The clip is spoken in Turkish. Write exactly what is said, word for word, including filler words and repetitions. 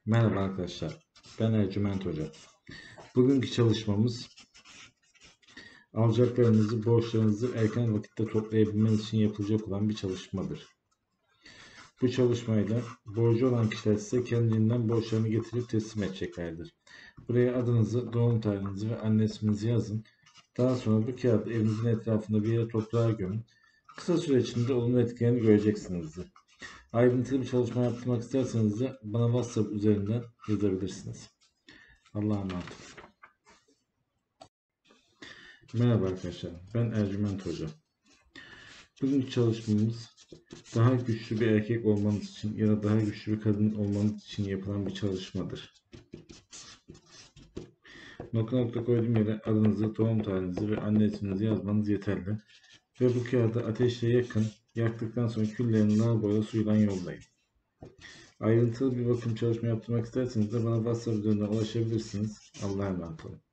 Merhaba arkadaşlar, ben Ercüment Hoca. Bugünkü çalışmamız alacaklarınızı, borçlarınızı erken vakitte toplayabilmeniz için yapılacak olan bir çalışmadır. Bu çalışmayla borcu olan kişiler size kendiliğinden borçlarını getirip teslim edeceklerdir. Buraya adınızı, doğum tarihinizi ve anne isminizi yazın. Daha sonra bu kağıdı evinizin etrafında bir yere toprağa gömün. Kısa süre içinde olumlu etkilerini göreceksinizdir. Ayrıntılı bir çalışma yaptırmak isterseniz de bana WhatsApp üzerinden yazabilirsiniz. Allah'a emanet. Merhaba arkadaşlar, ben Ercüment Hoca. Bugünkü çalışmamız daha güçlü bir erkek olmanız için ya da daha güçlü bir kadın olmanız için yapılan bir çalışmadır. Nokta nokta koyduğum yere adınızı, doğum tarihinizi ve anne isminizi yazmanız yeterli. Ve bu kağıdı ateşle yakın, yaktıktan sonra küllerini lavaboya suyla yollayın. Ayrıntılı bir bakım çalışma yaptırmak isterseniz de bana WhatsApp üzerinden ulaşabilirsiniz. Allah'a emanet olun.